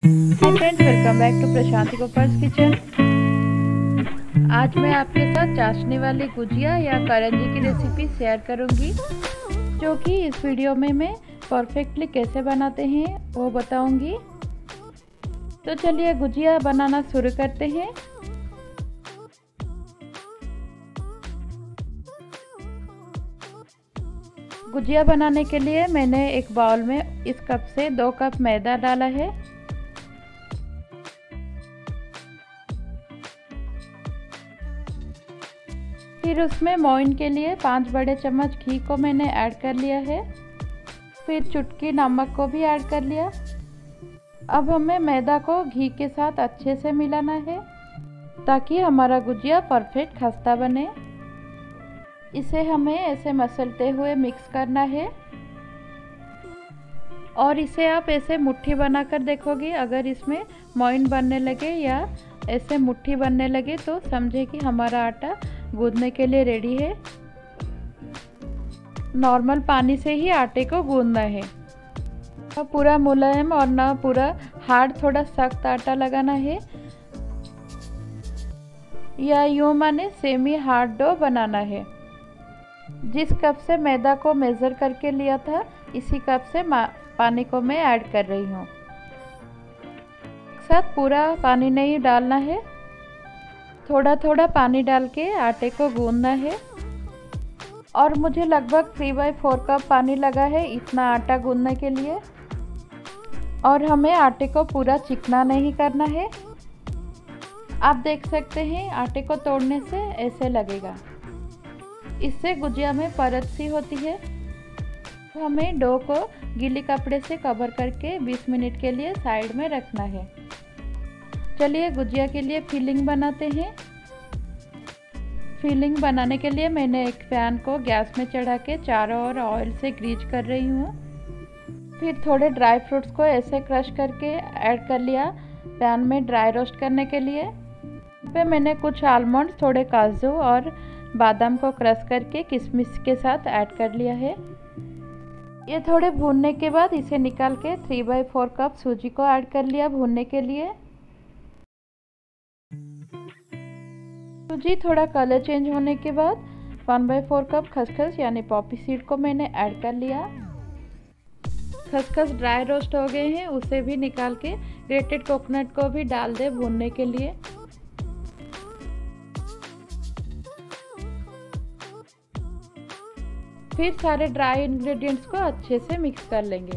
Hi friends, welcome back to Prashanti Gopal's kitchen. आज मैं आपके साथ चाशनी वाली गुजिया या करंजी की रेसिपी शेयर करूंगी, जो कि इस वीडियो में मैं परफेक्टली कैसे बनाते हैं वो बताऊंगी। तो चलिए गुजिया बनाना शुरू करते हैं। गुजिया बनाने के लिए मैंने एक बाउल में इस कप से 2 कप मैदा डाला है। फिर उसमें मोइन के लिए 5 बड़े चम्मच घी को मैंने ऐड कर लिया है। फिर चुटकी नमक को भी ऐड कर लिया। अब हमें मैदा को घी के साथ अच्छे से मिलाना है ताकि हमारा गुजिया परफेक्ट खस्ता बने। इसे हमें ऐसे मसलते हुए मिक्स करना है और इसे आप ऐसे मुट्ठी बनाकर देखोगे। अगर इसमें मोइन बनने लगे या ऐसे मुट्ठी बनने लगे तो समझे कि हमारा आटा गूंदने के लिए रेडी है। नॉर्मल पानी से ही आटे को गूंदना है, ना पूरा मुलायम और ना पूरा हार्ड, थोड़ा सख्त आटा लगाना है, या यूँ माने सेमी हार्ड डो बनाना है। जिस कप से मैदा को मेज़र करके लिया था, इसी कप से पानी को मैं ऐड कर रही हूँ। साथ पूरा पानी नहीं डालना है, थोड़ा थोड़ा पानी डाल के आटे को गूंदना है। और मुझे लगभग 3/4 कप पानी लगा है इतना आटा गूंदने के लिए। और हमें आटे को पूरा चिकना नहीं करना है। आप देख सकते हैं आटे को तोड़ने से ऐसे लगेगा। इससे गुजिया में परत सी होती है। हमें डो को गीले कपड़े से कवर करके 20 मिनट के लिए साइड में रखना है। चलिए गुजिया के लिए फिलिंग बनाते हैं। फिलिंग बनाने के लिए मैंने एक पैन को गैस में चढ़ा के चारों ओर ऑयल से ग्रीज कर रही हूँ। फिर थोड़े ड्राई फ्रूट्स को ऐसे क्रश करके ऐड कर लिया पैन में ड्राई रोस्ट करने के लिए। पे मैंने कुछ आलमंड्स, थोड़े काजू और बादाम को क्रश करके किशमिश के साथ ऐड कर लिया है। ये थोड़े भूनने के बाद इसे निकाल के 3/4 कप सूजी को ऐड कर लिया भूनने के लिए। सूजी थोड़ा कलर चेंज होने के बाद 1/4 कप खसखस यानी पॉपी सीड को मैंने ऐड कर लिया। खसखस ड्राई रोस्ट हो गए हैं, उसे भी निकाल के ग्रेटेड कोकोनट को भी डाल दे भूनने के लिए। फिर सारे ड्राई इंग्रेडिएंट्स को अच्छे से मिक्स कर लेंगे।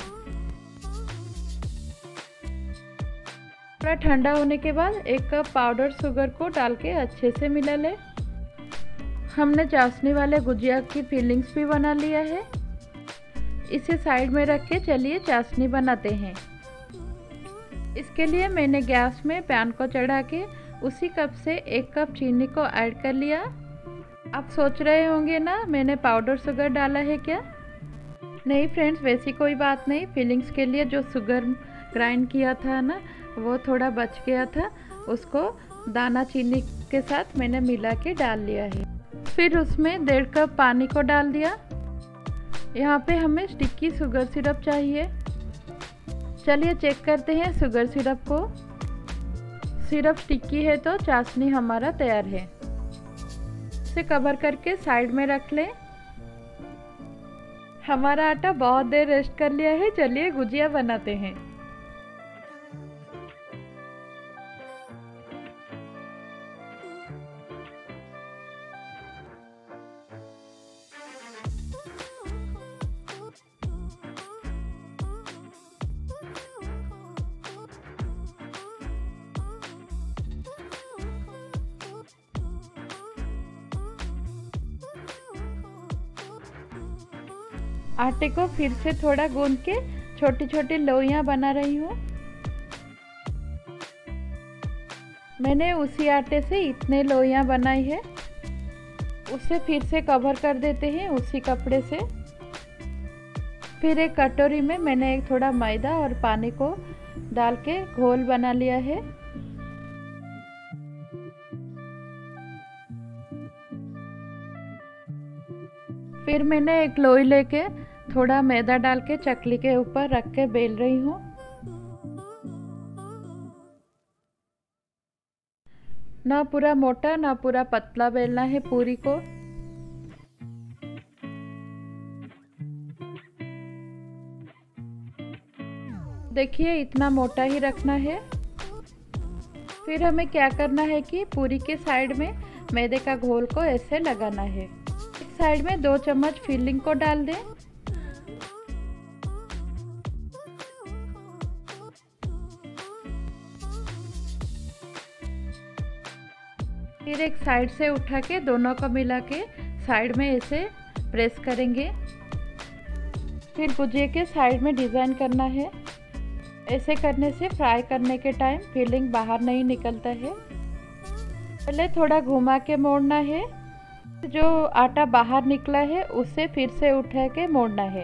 थोड़ा ठंडा होने के बाद 1 कप पाउडर शुगर को डाल के अच्छे से मिला ले। हमने चाशनी वाले गुजिया की फिलिंग्स भी बना लिया है। इसे साइड में रख के चलिए चाशनी बनाते हैं। इसके लिए मैंने गैस में पैन को चढ़ा के उसी कप से 1 कप चीनी को ऐड कर लिया। आप सोच रहे होंगे ना मैंने पाउडर शुगर डाला है क्या? नहीं फ्रेंड्स, वैसी कोई बात नहीं। फिलिंग्स के लिए जो शुगर ग्राइंड किया था ना, वो थोड़ा बच गया था, उसको दाना चीनी के साथ मैंने मिला के डाल लिया है। फिर उसमें 1.5 कप पानी को डाल दिया। यहाँ पे हमें स्टिक्की शुगर सिरप चाहिए। चलिए चेक करते हैं शुगर सिरप को। सिरप स्टिक्की है तो चाशनी हमारा तैयार है। इसे कवर करके साइड में रख लें। हमारा आटा बहुत देर रेस्ट कर लिया है। चलिए गुजिया बनाते हैं। आटे को फिर से थोड़ा गूंद के छोटी छोटी लोइयां बना रही हूँ। मैंने उसी आटे से इतने लोइयां बनाई है। उसे फिर से कवर कर देते हैं उसी कपड़े से। फिर एक कटोरी में मैंने एक थोड़ा मैदा और पानी को डाल के घोल बना लिया है। फिर मैंने एक लोई लेके थोड़ा मैदा डाल के चकली के ऊपर रख के बेल रही हूँ। ना पूरा मोटा ना पूरा पतला बेलना है पूरी को। देखिए इतना मोटा ही रखना है। फिर हमें क्या करना है कि पूरी के साइड में मैदे का घोल को ऐसे लगाना है। एक साइड में 2 चम्मच फिलिंग को डाल दें। फिर एक साइड से उठा के दोनों को मिला के साइड में ऐसे प्रेस करेंगे। फिर गुजिया के साइड में डिज़ाइन करना है। ऐसे करने से फ्राई करने के टाइम फिलिंग बाहर नहीं निकलता है। पहले थोड़ा घुमा के मोड़ना है। जो आटा बाहर निकला है उसे फिर से उठा के मोड़ना है।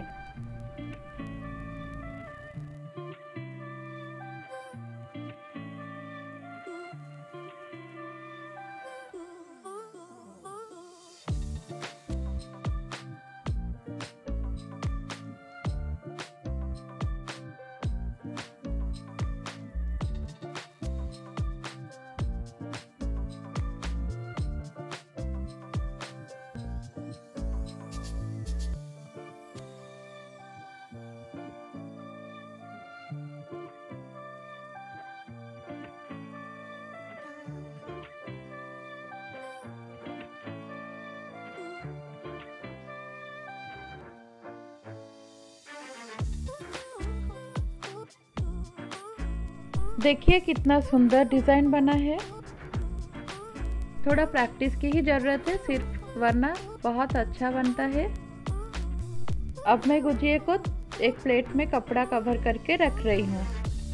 देखिए कितना सुंदर डिज़ाइन बना है। थोड़ा प्रैक्टिस की ही ज़रूरत है सिर्फ, वरना बहुत अच्छा बनता है। अब मैं गुजिया को एक प्लेट में कपड़ा कवर करके रख रही हूँ।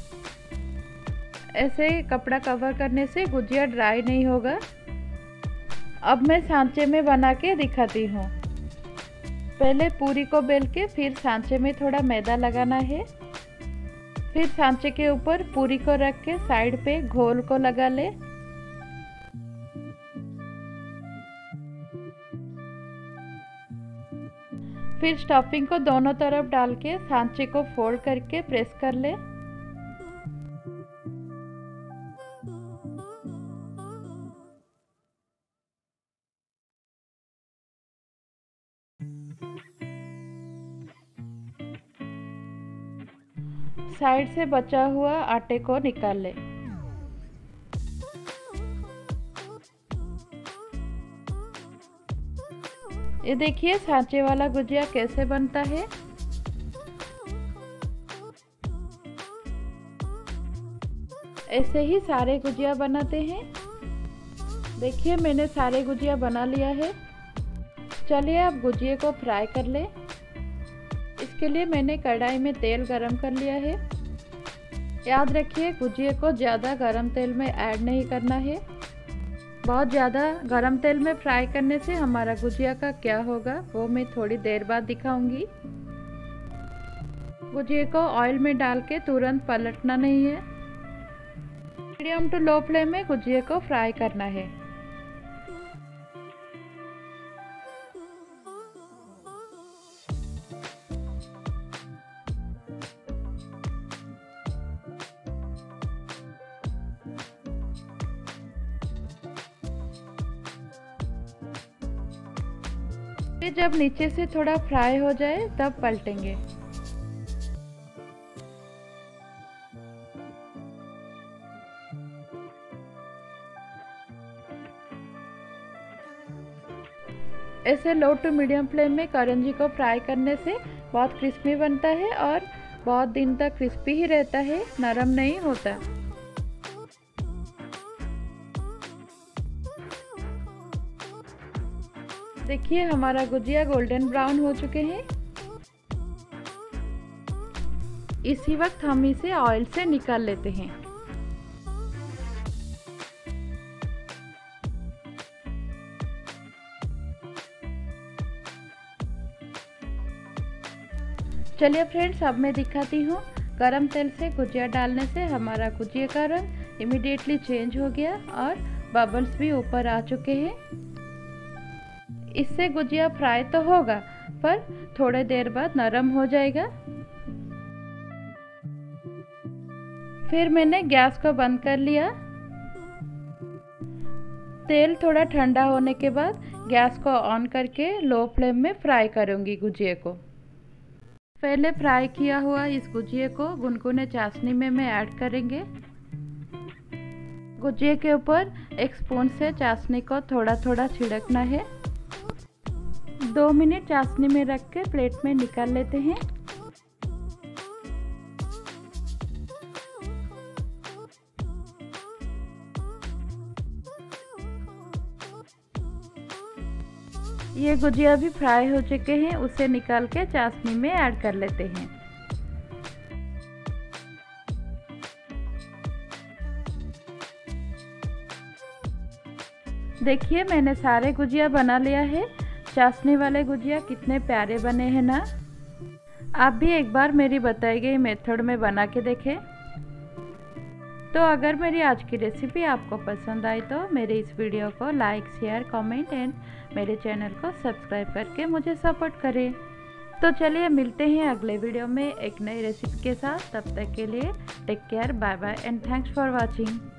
ऐसे कपड़ा कवर करने से गुजिया ड्राई नहीं होगा। अब मैं सांचे में बना के दिखाती हूँ। पहले पूरी को बेल के फिर सांचे में थोड़ा मैदा लगाना है। फिर सांचे के ऊपर पूरी को रख के साइड पे घोल को लगा ले। फिर स्टफिंग को दोनों तरफ डाल के सांचे को फोल्ड करके प्रेस कर ले। साइड से बचा हुआ आटे को निकाल ले। ये देखिए सांचे वाला गुजिया कैसे बनता है। ऐसे ही सारे गुजिया बनाते हैं। देखिए मैंने सारे गुजिया बना लिया है। चलिए अब गुजिया को फ्राई कर ले। इसके लिए मैंने कढ़ाई में तेल गरम कर लिया है। याद रखिए गुजिया को ज़्यादा गरम तेल में ऐड नहीं करना है। बहुत ज़्यादा गरम तेल में फ्राई करने से हमारा गुजिया का क्या होगा वो मैं थोड़ी देर बाद दिखाऊंगी। गुजिया को ऑयल में डाल के तुरंत पलटना नहीं है। मीडियम टू लो फ्लेम में गुजिया को फ्राई करना है। फिर जब नीचे से थोड़ा फ्राई हो जाए तब पलटेंगे। ऐसे लो टू मीडियम फ्लेम में करंजी को फ्राई करने से बहुत क्रिस्पी बनता है और बहुत दिन तक क्रिस्पी ही रहता है, नरम नहीं होता। देखिए हमारा गुजिया गोल्डन ब्राउन हो चुके हैं। इसी वक्त हम इसे ऑयल से निकाल लेते हैं। चलिए फ्रेंड्स अब मैं दिखाती हूँ। गरम तेल से गुजिया डालने से हमारा गुजिया का रंग इमीडिएटली चेंज हो गया और बबल्स भी ऊपर आ चुके हैं। इससे गुजिया फ्राई तो होगा पर थोड़ी देर बाद नरम हो जाएगा। फिर मैंने गैस को बंद कर लिया। तेल थोड़ा ठंडा होने के बाद गैस को ऑन करके लो फ्लेम में फ्राई करूँगी गुजिया को। पहले फ्राई किया हुआ इस गुजिया को गुनगुने चाशनी में ऐड करेंगे। गुजिया के ऊपर एक स्पून से चाशनी को थोड़ा थोड़ा छिड़कना है। 2 मिनट चाशनी में रख के प्लेट में निकाल लेते हैं। ये गुजिया भी फ्राई हो चुके हैं, उसे निकाल के चाशनी में ऐड कर लेते हैं। देखिए मैंने सारे गुजिया बना लिया है। चाशनी वाले गुजिया कितने प्यारे बने हैं ना। आप भी एक बार मेरी बताई गई मेथड में बना के देखें। तो अगर मेरी आज की रेसिपी आपको पसंद आई तो मेरे इस वीडियो को लाइक, शेयर, कमेंट एंड मेरे चैनल को सब्सक्राइब करके मुझे सपोर्ट करें। तो चलिए मिलते हैं अगले वीडियो में एक नई रेसिपी के साथ। तब तक के लिए take care, bye bye and thanks for watching.